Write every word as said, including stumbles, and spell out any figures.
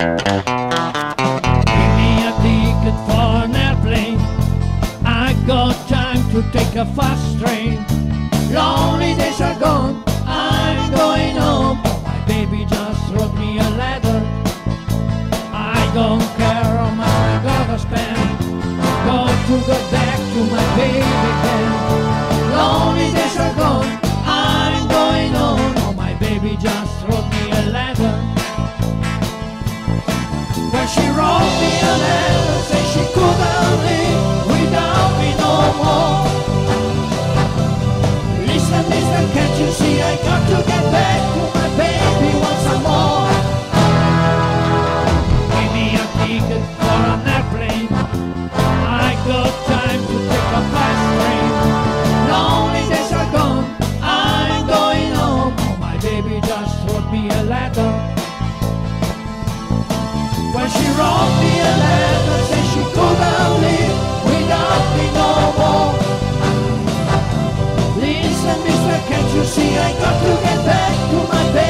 Give me a ticket for an airplane. I got time to take a fast train. Lonely days are gone, I'm going home. My baby just wrote me a letter. I don't care how much I gotta spend. Got to go back to my baby again. Lonely days are gone, I'm going home. Oh, my baby just wrote me a letter. When she wrote me a letter, say she couldn't live without me no more. Listen, listen, can't you see I got to get back to my baby once more. Give me a ticket for an airplane. I got time to take a fast train. Lonely days are gone, I'm going home. Oh, my baby just wrote me a letter. When she wrote me a letter, said she couldn't live without me no more. Listen, mister, can't you see I got to get back to my baby?